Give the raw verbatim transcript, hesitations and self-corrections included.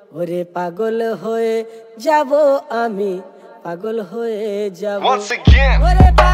ওরে পাগল হয়ে যাব আমি, পাগল হয়ে যাব। Once again. ওরে